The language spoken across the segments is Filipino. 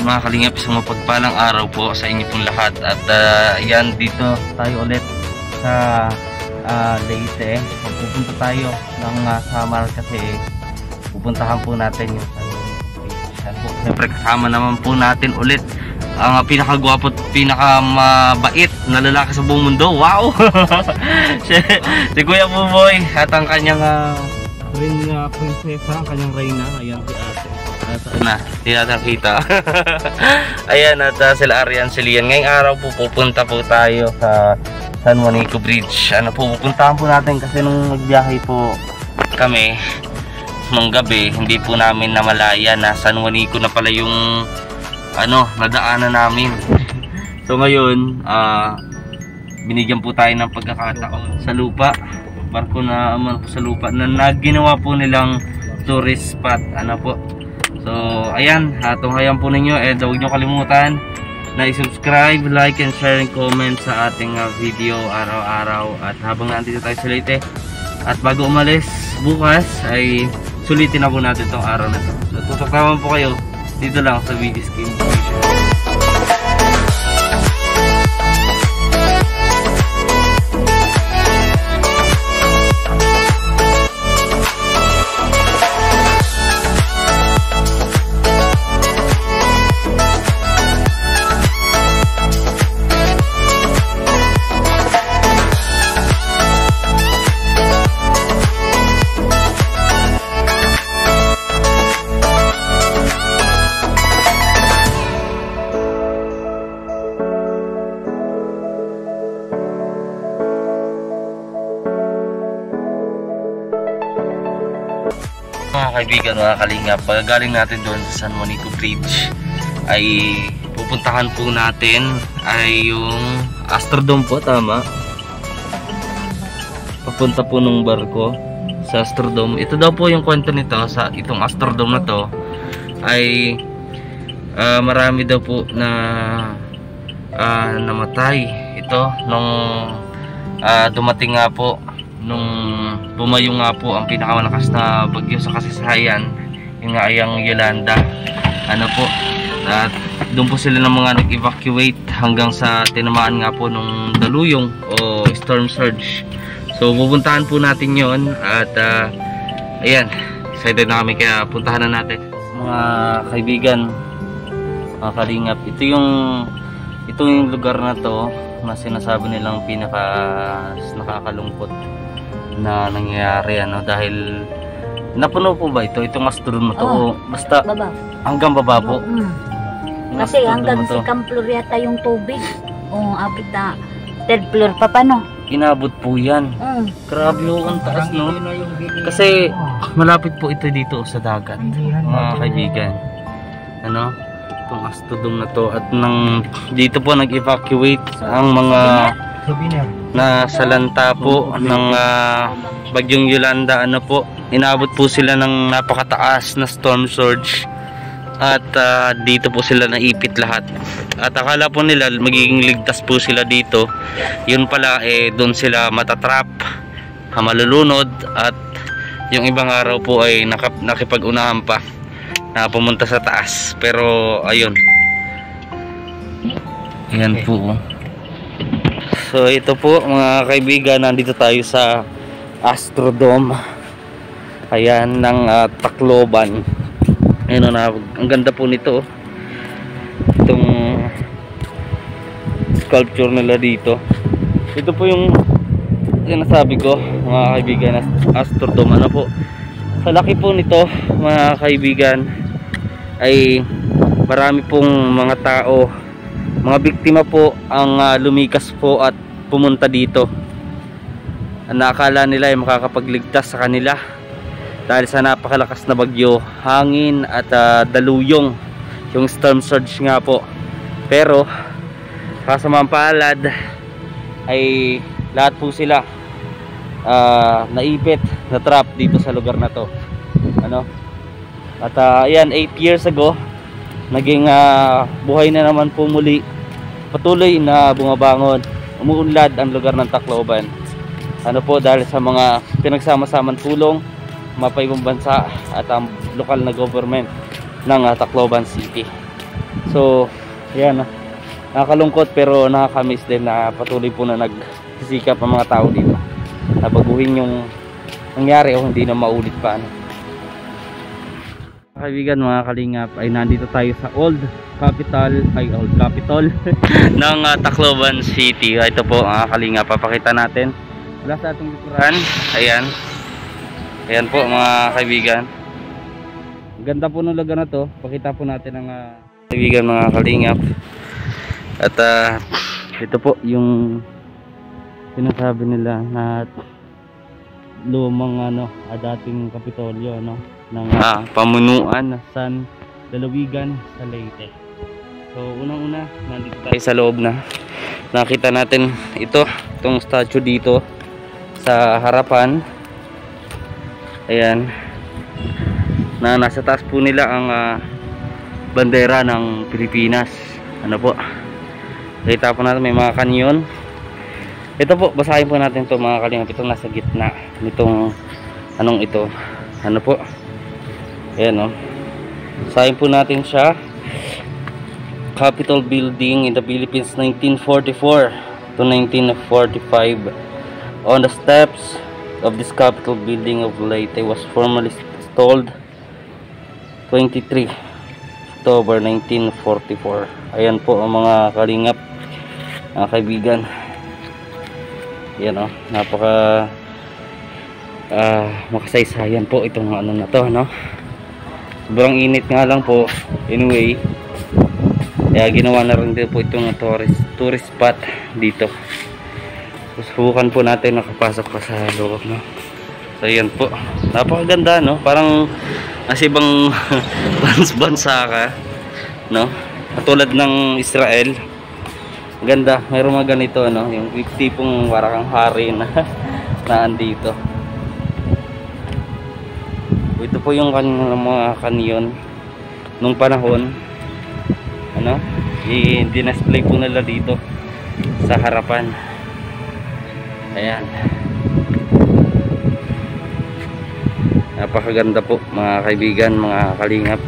mga kalingap, isang mapagpalang araw po sa inyo pong lahat. At yan, dito tayo ulit sa Leyte. Pupunta tayo ng Samar kasi pupuntahan po natin yung siyempre kasama naman po natin ulit ang pinakagwapo at pinakamabait na lalaki sa buong mundo. Wow! si Kuya Buboy at ang kanyang prinsesa, ang kanyang reyna. Ayan si ate. Na, hindi natin kita. Ayan, at sila Arian, si Lian. Ngayong araw po pupunta po tayo sa San Juanico Bridge. Ano po, pupuntahan po natin kasi nung nagbiyahe po kami nung gabi, hindi po namin namalaya na San Juanico na pala yung nadaanan namin. So ngayon, binigyan po tayo ng pagkakataon sa lupa. Barko na sa lupa na ginawa po nilang tourist spot. Ano po. So ayan, tunghayan po ninyo, huwag nyo kalimutan na i-subscribe, like and share and comment sa ating video araw-araw. At habang nandito tayo sa Leyte, at bago umalis bukas ay sulitin na po natin itong araw na ito. So tutok naman po kayo dito lang sa VG Skin. Mga kaibigan, mga kalingap, pagagaling natin doon sa San Juanico Bridge ay pupuntahan po natin ay yung Astrodome po, tama? Papunta po ng barko sa Astrodome. Ito daw po yung kwento nito, sa itong Astrodome na to ay marami daw po na namatay ito nung dumating nga po nung bumayo nga po ang pinakamalakas na bagyo sa kasaysayan, yung nga ayang Yolanda. Ano po, at doon po sila ng mga nag-evacuate hanggang sa tinamaan nga po nung daluyong o storm surge. So pupuntahan po natin yon at ayan, excited na kami kaya puntahan na natin. Mga kaibigan, mga kalingap, ito yung lugar na to na sinasabi nilang nakakalungkot na nangyayari dahil napuno po ba itong Astrodome na to? Oh, basta baba. Hanggang baba po. Kasi hanggang second floor yata yung tubig. Abot na third floor pa pa, no? Inabot po yan. Grabe ho, ang taas, no? Kasi malapit po ito dito sa dagat, mga kaibigan. Itong Astrodome na to, at dito po nag-evacuate ang mga nasa lanta po ng bagyong Yolanda. Inabot po sila ng napakataas na storm surge at dito po sila naipit lahat, at akala po nila magiging ligtas po sila dito. Yun pala doon sila matatrap, malulunod, at yung ibang araw po ay nakipag-unahan pa na pumunta sa taas. Pero ayun, ayan po. So ito po mga kaibigan, nandito tayo sa Astrodome. Ayan, ng Tacloban. Ayun ang ganda po nito. Itong sculpture nila dito. Ito po yung sinasabi ko, mga kaibigan, Astrodome. Sa laki po nito, mga kaibigan, ay marami pong mga tao, mga biktima po ang lumikas po at pumunta dito. Nakakala nila ay makakapagligtas sa kanila dahil sa napakalakas na bagyo, hangin at daluyong, yung storm surge nga po. Pero kasamang palad ay lahat po sila naipit, na trap dito sa lugar na to. At ayan, 8 years ago naging buhay na naman po muli. Patuloy na bumabangon, umuunlad ang lugar ng Tacloban. Dahil sa mga pinagsama-samang tulong mga paibang bansa at ang lokal na government ng Tacloban City. So, yan. Nakakalungkot pero nakakamiss din na patuloy po na nagsisikap ang mga tao dito na baguhin yung nangyari o hindi na maulit pa. Kaibigan, mga kalingap, ay nandito tayo sa Old Capitol ng Tacloban City. Ito po mga kalingap, papakita natin wala sa ating likuran. Ayan po mga kaibigan, ganda po ng lugar na to. Pakita po natin ang kaibigan, mga kalingap. At ito po yung sinasabi nila na lumang dating Kapitolyo ng pamunuan ng San Lalawigan sa Leyte. So unang-una, nandito tayo sa loob na. Nakita natin itong statue dito sa harapan. Ayan, na nasa taas po nila ang bandera ng Pilipinas. Ano po, kita po natin may mga kanyon. Ito po, basahin po natin to mga kalingap. Itong nasa gitna nitong ito, ano po, ayan basahin po natin siya. Capitol Building in the Philippines, 1944 to 1945. On the steps of this Capitol Building of Leyte was formally installed 23 October 1944. Ayan po ang mga kalingap, mga kaibigan. Yan napaka makasaysayan po itong na to, sobrang init nga lang po. Anyway, kaya ginawa na rin din po itong tourist spot dito. Susubukan po natin nakapasok pa sa loob, So yan po, napakaganda, parang as ibang bansa ka, katulad ng Israel. Ganda, mayroong mga ganito, yung tipong warakang hari na andito. Ito po yung mga kanyon nung panahon, i-display po nila dito sa harapan. Ayan, napakaganda po mga kaibigan, mga kalingap.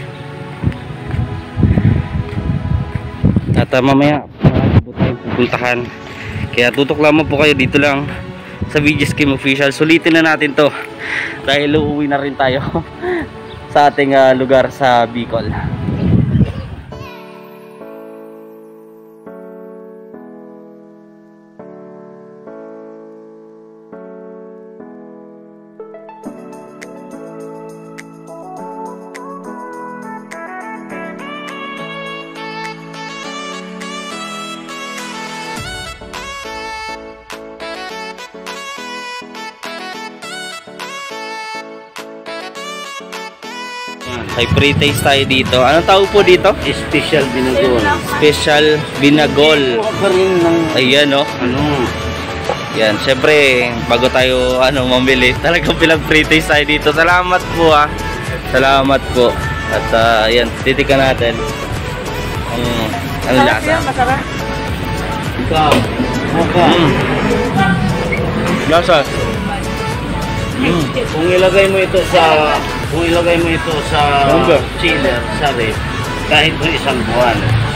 At mamaya po tayo pupuntahan, kaya tutok lamang po kayo dito lang sa VJ Scheme Official. Sulitin na natin to dahil uuwi na rin tayo sa ating lugar sa Bicol. May pre-taste tayo dito. Anong tawag po dito? Special Binagol. Special Binagol. Ayan, yan, syempre bago tayo mamili, talagang pinag-pre-taste tayo dito. Salamat po Salamat po. At ayan, titikan natin ang lasa. Masarap. Ikaw. Lasa. Kung ilagay mo ito sa chiller, sa ref, kahit po isang buwan.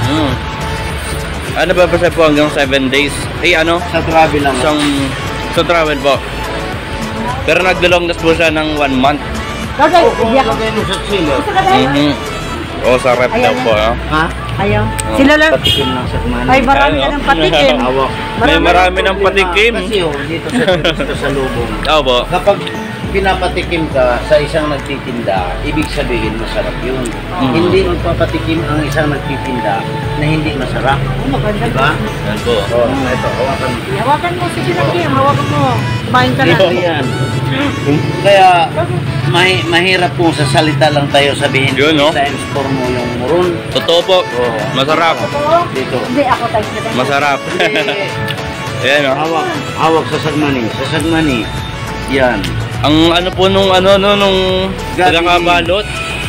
Ano ba po hanggang 7 days? Sa travel lang. Sa travel po. Pero nagdalonggas po siya ng 1 month. Kung ilagay mo sa chiller. O sa ref daw po. Ha? Ayaw. Sila lang. Patikim lang sa kumain. Ay, marami ka ng patikim. May marami ng patikim. Kasi dito sa lubong. Po. Kapag pinapatikim ka sa isang nagtitinda, ibig sabihin masarap yun. Hindi magpapatikim ang isang nagtitinda na hindi masarap. Maganda. Diba? Yan po. Ito, hawakan mo. Hawakan mo, sige lang Kim. Hawakan mo. Kumain ka na. Yan. Kaya, mahirap kung sa salita lang tayo sabihin. Yun, Times 4 mo yung muron. Totoo po. Masarap. Dito. Hindi, ako tayo na. Masarap. Ayan, Hawak sa sagmani. Sa sagmani. Yan. Ang po nung tagakabalot.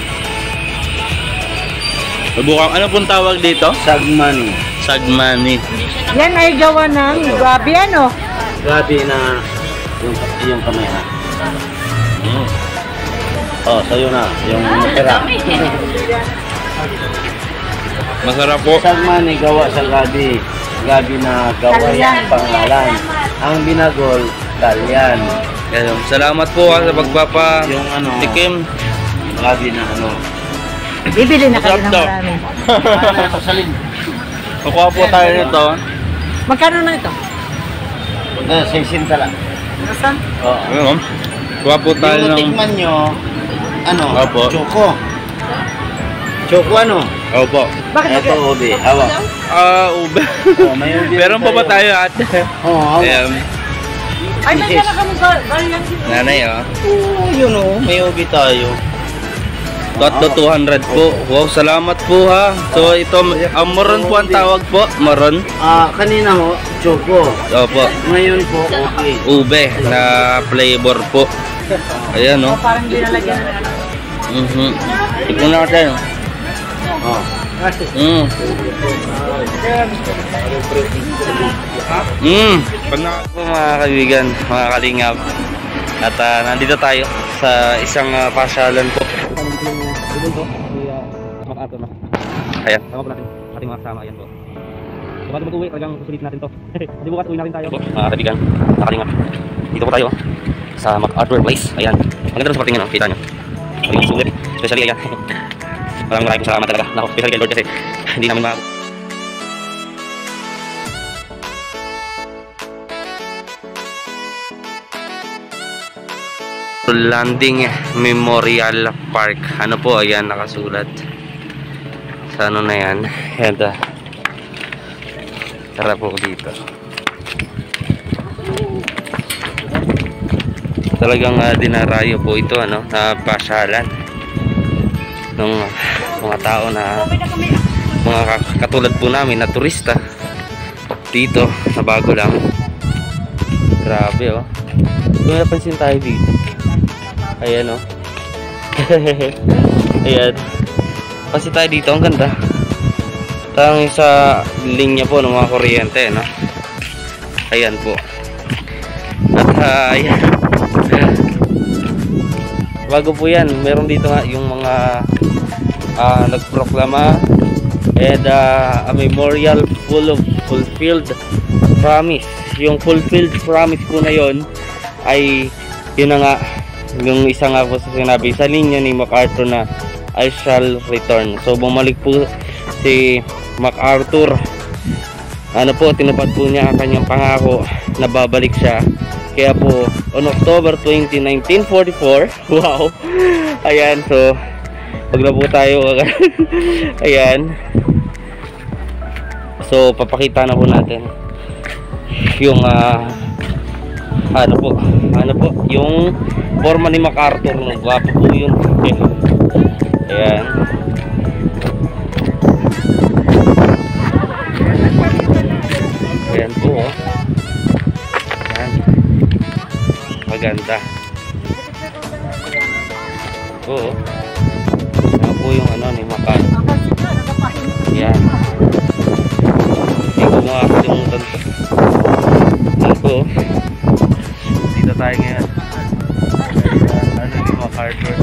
Bukang pong tawag dito? Sagmani. Sagmani. Yan ay gawa ng gabi Gabi na yung kamay na. Sa'yo na. Yung pera. Masarap po. Sagman ay gawa sa gabi. Gabi na gawa Talyan. yung pangalan. Ang binagol, talyan. Ayun. Salamat po sa Yung ano, pagpapatikim. gabi na ano. Bibili na kayo ng Masarap to. marami. Paano ako salin? Kukuha po tayo nito. Magkano na ito? 60 lang. Nasaan? Oo. Ayun. Kuha po tayo Yung ng... tikman nyo, ano, Opo. choco. Choco ano? Opo. Bakit Ito, ube. Hawak. Ube. Oh, may ube. Meron pa ba tayo ate? Oo, hawak. Ayan. Ay, nandiyan na kami variant. Nanay Oo, yun oh. May ube tayo. Tatlo 200 po. Wow, salamat po ha. So ito, moron po ang tawag po. Moron. Kanina ho, choco. Opo. Ngayon po, okay. Ube na flavor po. Ayan no. Parang dinalagyan na ano. Tignan natin. Oh. Pag po mga kaibigan, mga kalingap. At nandito tayo sa isang pasyalan po. Ayan. Tama po natin ating mga kasama. Ayan po. So bago mag-uwi, talagang susulitin natin to. Hindi bukas uwi natin tayo. Mga kaibigan, mga kalingap. Dito po tayo sa MacArthur Place. Ayan. Maganda rin sa parting yun, kita nyo. Maraming sulit. Especially ayan. Maraming salamat talaga. Naku, especially kay Lord kasi hindi namin Landing Memorial Park. Ano po, ayan nakasulat. Sa ano na yan. Ayan. Tara po dito. Talagang dinarayo po ito ano, na pasyalan ng mga tao na mga katulad po namin na turista dito na bago lang. Grabe oh. Kung napansin tayo dito. Ayan oh. Ayan. Kasi tayo dito, ang ganda. Tanging sa linya po ng mga kuryente, no? Ayan po. At ayan. Bago po yan, meron dito nga yung mga nagproklama and a memorial full of fulfilled promise. Yung fulfilled promise po na yon ay yun na nga, yung isa nga po sa sinabi sa linya ni MacArthur na I shall return. So bumalik po si MacArthur. Ano po, tinupad po niya ang kanyang pangako na babalik siya. Kaya po on October 20, 1944. Wow. Ayan, so wag na po tayo. Ayan. So papakita na po natin yung ano po yung forma ni MacArthur, no? Gwapo po yun. Ayan. Ayan po oh. Ayan. Maganda. Oo. Ayan po yung ano ni MacArthur. Ayan. Hindi ko makakalimutan to. Ayan po oh. Dito tayo ngayon. Ano ni MacArthur.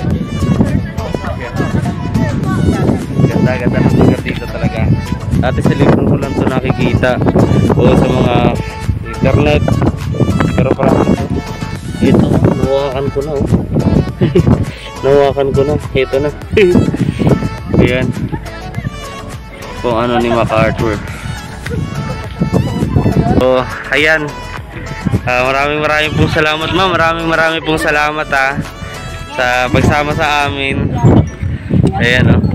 Ganda ng lugar dito talaga. Dati sa libro ko lang ito nakikita o sa mga internet. Pero parang ito, nawakan ko na oh. Nawakan ko na. Ito na. Ayan. Kung ano ni MacArthur. So, ayan. Maraming pong salamat ma'am. Maraming pong salamat sa pagsama sa amin. Ayan oh.